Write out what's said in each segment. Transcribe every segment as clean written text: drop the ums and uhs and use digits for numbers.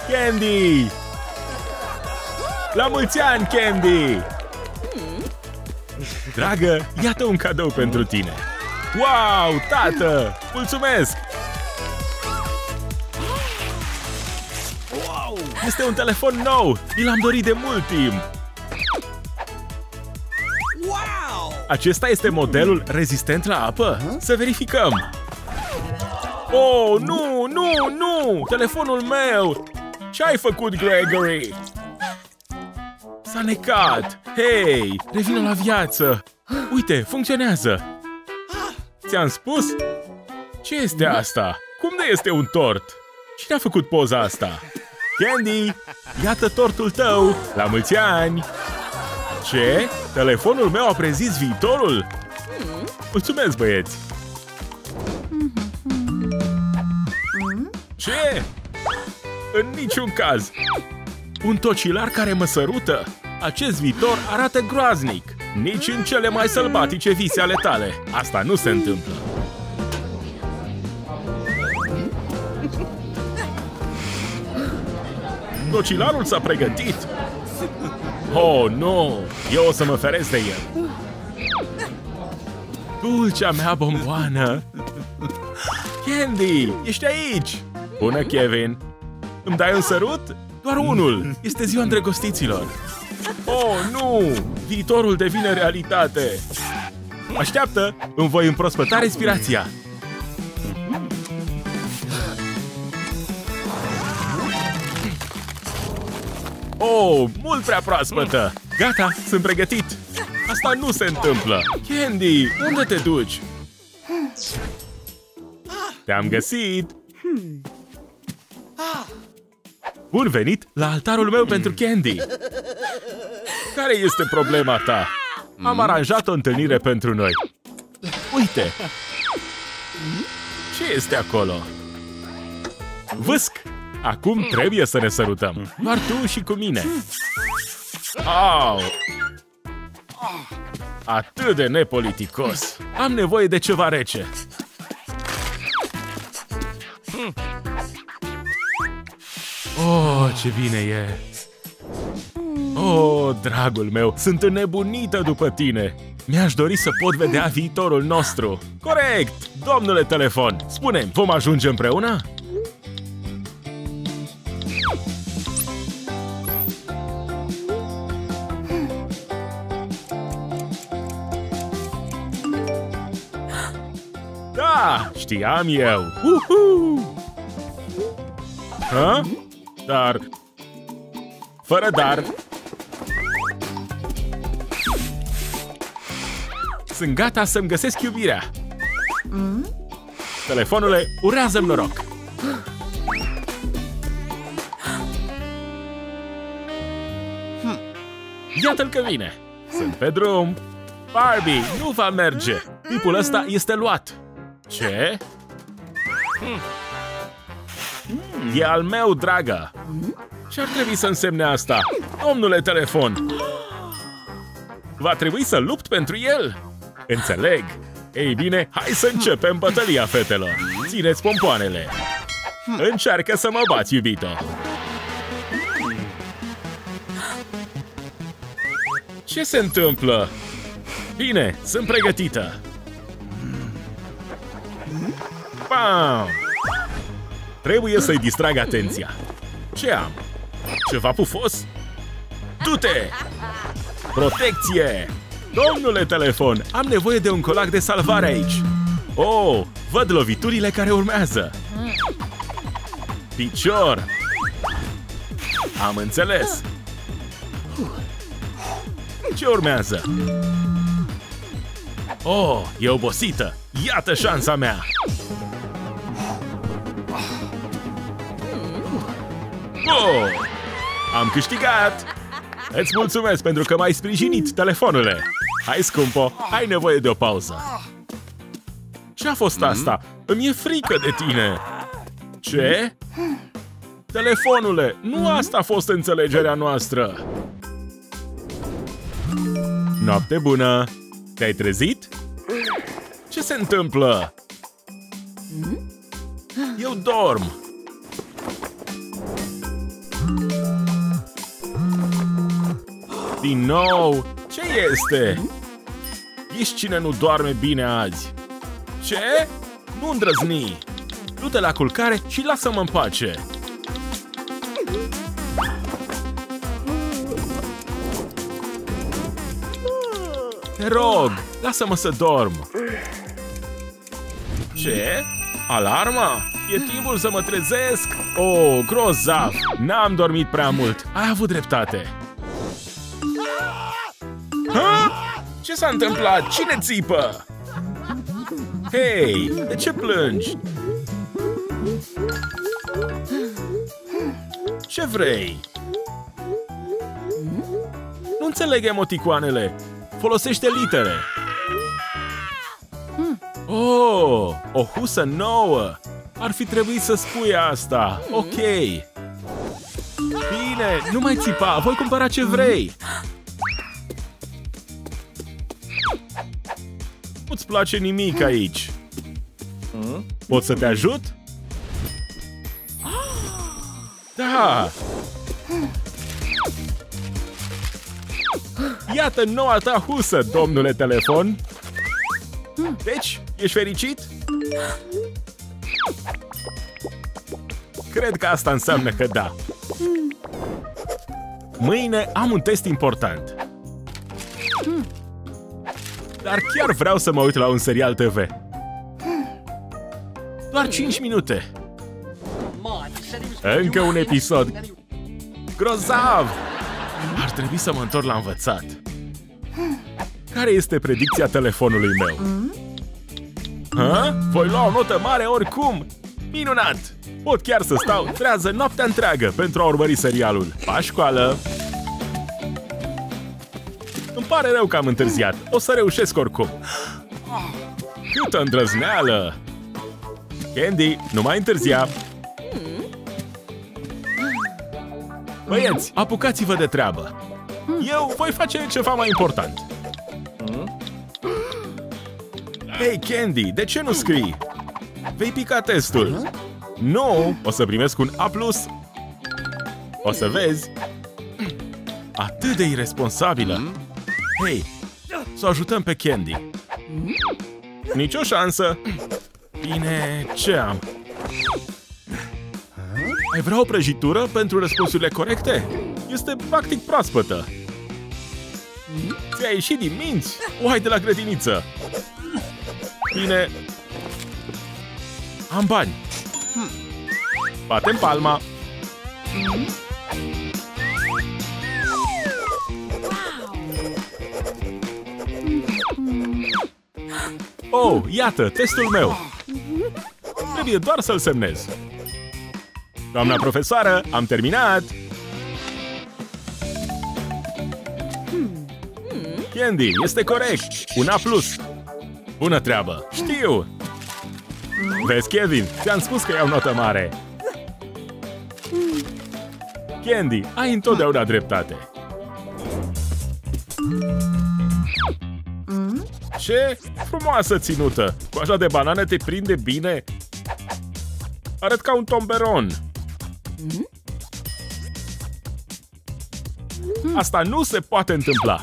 Candy! La mulți ani, Candy! Dragă, iată un cadou pentru tine! Wow, tată! Mulțumesc! Este un telefon nou! Mi l-am dorit de mult timp! Acesta este modelul rezistent la apă? Să verificăm! Oh, nu, nu, nu! Telefonul meu! Ce-ai făcut, Gregory? S-a necat! Hei, revină la viață! Uite, funcționează! Ți-am spus? Ce este asta? Cum de este un tort? Cine a făcut poza asta? Candy, iată tortul tău! La mulți ani! Ce? Telefonul meu a prezis viitorul? Mulțumesc, băieți! Ce? În niciun caz! Un tocilar care mă sărută? Acest viitor arată groaznic! Nici în cele mai sălbatice vise ale tale! Asta nu se întâmplă! Tocilarul s-a pregătit! Oh, nu! Eu o să mă feresc de el! Dulcea mea bomboană! Candy, ești aici! Bună, Kevin! Îmi dai un sărut? Doar unul! Este ziua îndrăgostiților! Oh, nu! Viitorul devine realitate! Așteaptă! Îmi voi împrospăta respirația! Oh, mult prea proaspătă! Gata, sunt pregătit! Asta nu se întâmplă! Candy, unde te duci? Te-am găsit! Bun venit la altarul meu pentru Candy! Care este problema ta? Am aranjat o întâlnire pentru noi. Uite! Ce este acolo? Vâsc! Acum trebuie să ne sărutăm. Doar tu și cu mine. Au! Atât de nepoliticos. Am nevoie de ceva rece. Oh, ce bine e! Oh, dragul meu, sunt înnebunită după tine! Mi-aș dori să pot vedea viitorul nostru! Corect! Domnule telefon, spune-mi, vom ajunge împreună? Da, știam eu! Ha? Dar... Fără dar... Sunt gata să-mi găsesc iubirea! Telefonule, urează-mi noroc! Iată-l că vine! Sunt pe drum! Barbie, nu va merge! Tipul ăsta este luat! Ce? E al meu, dragă! Ce ar trebui să însemne asta? Domnule telefon! Va trebui să lupt pentru el? Înțeleg! Ei bine, hai să începem bătălia, fetelor! Țineți pompoanele! Încearcă să mă bați, iubito! Ce se întâmplă? Bine, sunt pregătită! Bam! Trebuie să-i distrag atenția. Ce am? Ceva pufos? Du-te! Protecție! Domnule telefon, am nevoie de un colac de salvare aici. Oh, văd loviturile care urmează. Picior! Am înțeles. Ce urmează? Oh, e obosită. Iată șansa mea. Oh! Am câștigat! Îți mulțumesc pentru că m-ai sprijinit, telefonule! Hai, scumpo, ai nevoie de o pauză. Ce-a fost asta? Îmi e frică de tine! Ce? Telefonule, nu asta a fost înțelegerea noastră! Noapte bună! Te-ai trezit? Ce se întâmplă? Eu dorm! Din nou? Ce este? Ești cine nu doarme bine azi. Ce? Nu îndrăzni! Du-te la culcare și lasă-mă în pace! Te rog, lasă-mă să dorm! Ce? Alarma? E timpul să mă trezesc? Oh, grozav! N-am dormit prea mult. Ai avut dreptate. Ha? Ce s-a întâmplat? Cine țipă? Hei, de ce plângi? Ce vrei? Nu înțeleg emoticoanele. Folosește litere. Oh, o husă nouă. Ar fi trebuit să spui asta. Ok. Bine, nu mai țipa. Voi cumpăra ce vrei. Nu-ți place nimic aici. Pot să te ajut? Da! Iată noua ta husă, domnule telefon! Deci, ești fericit? Cred că asta înseamnă că da. Mâine am un test important. Dar chiar vreau să mă uit la un serial TV. Doar 5 minute. Încă un episod. Grozav! Ar trebui să mă întorc la învățat. Care este predicția telefonului meu? Ha? Voi lua o notă mare oricum! Minunat! Pot chiar să stau trează noaptea întreagă pentru a urmări serialul. Pa școală! Îmi pare rău că am întârziat. O să reușesc oricum. Câtă îndrăzneală! Candy, nu mai întârzia! Băieți, apucați-vă de treabă. Eu voi face ceva mai important. Hei, Candy, de ce nu scrii? Vei pica testul. Nu, o să primesc un A+. O să vezi. Atât de irresponsabilă. Hei, să o ajutăm pe Candy. Nicio șansă. Bine, ce am? Ai vrea o prăjitură pentru răspunsurile corecte? Este practic proaspătă. Ți-a ieșit din minți? O ai de la grădiniță. Bine. Am bani. Batem palma. Oh, iată, testul meu. Trebuie doar să-l semnez. Doamna profesoară, am terminat! Candy, este corect! Un A+. Bună treabă! Știu! Vezi, Kevin, ți-am spus că iau notă mare! Candy, ai întotdeauna dreptate! Ce frumoasă ținută! Coaja de banană te prinde bine! Arăt ca un tomberon! Asta nu se poate întâmpla!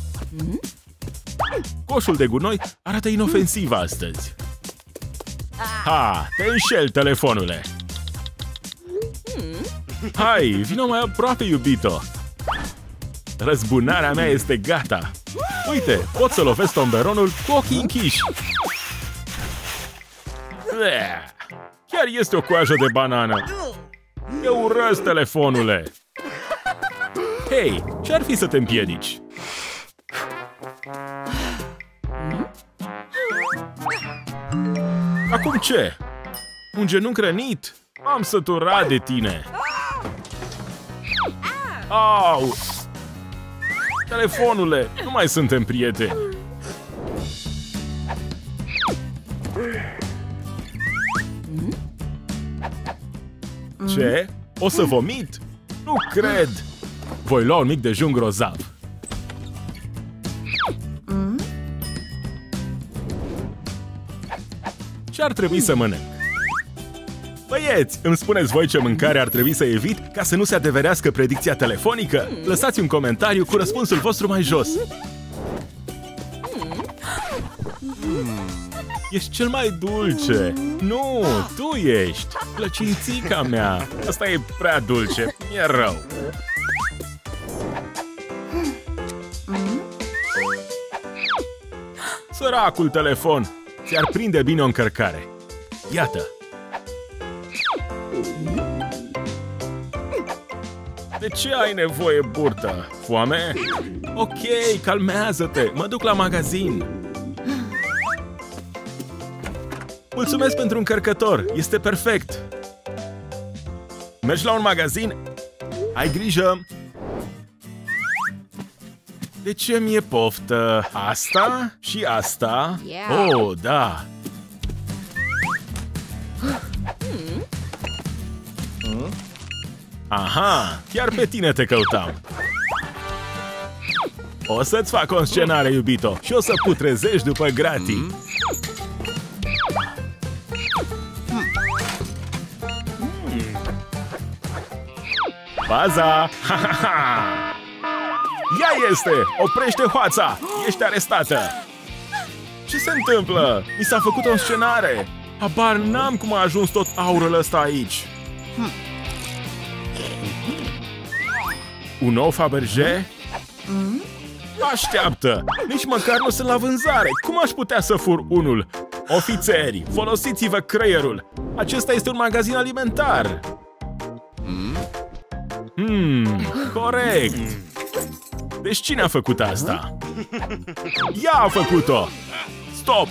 Coșul de gunoi arată inofensiv astăzi. Ha, te înșel, telefonule! Hai, vino mai aproape, iubito! Răzbunarea mea este gata! Uite, pot să lovesc tomberonul cu ochii închiși! Chiar este o coajă de banană! Eu urăsc, telefonule! Hei, ce-ar fi să te împiedici? Acum ce? Un genunchi rănit? M-am săturat de tine! Au! Telefonule, nu mai suntem prieteni! Ce? O să vomit? Nu cred! Voi lua un mic dejun grozav. Ce ar trebui să mănânc? Băieți, îmi spuneți voi ce mâncare ar trebui să evit ca să nu se adeverească predicția telefonică? Lăsați un comentariu cu răspunsul vostru mai jos. Ești cel mai dulce. Nu, tu ești. Plăcințica mea. Asta e prea dulce. E rău. Săracul telefon. Ți-ar prinde bine o încărcare. Iată. De ce ai nevoie, burtă? Foame? Ok, calmează-te. Mă duc la magazin. Mulțumesc pentru încărcător. Este perfect. Mergi la un magazin? Ai grijă. De ce mi-e poftă? Asta și asta? Oh, da. Aha, chiar pe tine te căutam. O să-ți fac o scenare, iubito, și o să putrezești după gratii. Baza! Ha, ha, ha. Ea este! Oprește hoața! Ești arestată! Ce se întâmplă? Mi s-a făcut o scenare! Habar n-am cum a ajuns tot aurul ăsta aici! Un nou Fabergé? Așteaptă! Nici măcar nu sunt la vânzare! Cum aș putea să fur unul? Ofițeri, folosiți-vă creierul! Acesta este un magazin alimentar! Corect! Deci cine a făcut asta? Ea a făcut-o! Stop!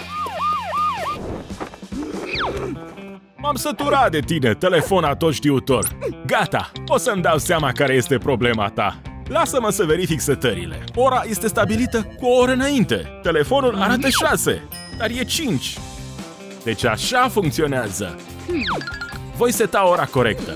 M-am săturat de tine, telefon atot-știutor! Gata! O să-mi dau seama care este problema ta! Lasă-mă să verific setările. Ora este stabilită cu o oră înainte. Telefonul arată 6, dar e 5. Deci așa funcționează. Voi seta ora corectă.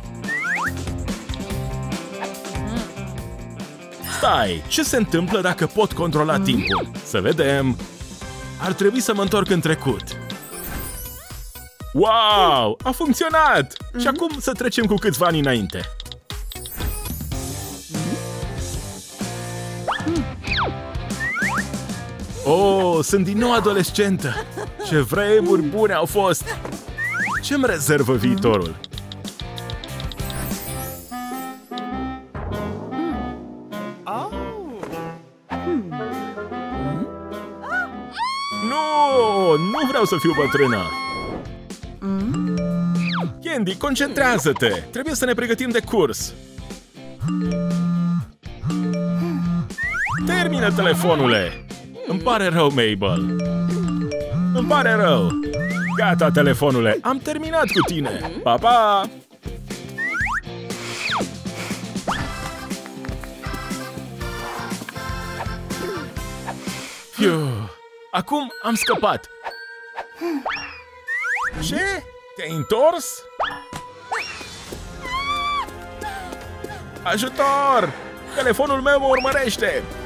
Stai, ce se întâmplă dacă pot controla timpul? Să vedem. Ar trebui să mă întorc în trecut. Wow! A funcționat! Și acum să trecem cu câțiva ani înainte. Oh, sunt din nou adolescentă! Ce vremuri bune au fost! Ce-mi rezervă viitorul? Nu vreau să fiu bătrână! Candy, concentrează-te! Trebuie să ne pregătim de curs! Termină, telefonule! Îmi pare rău, Mabel! Îmi pare rău! Gata, telefonule! Am terminat cu tine! Pa, pa! Fiu! Acum am scăpat! Ce? Te-ai întors? Ajutor! Telefonul meu mă urmărește!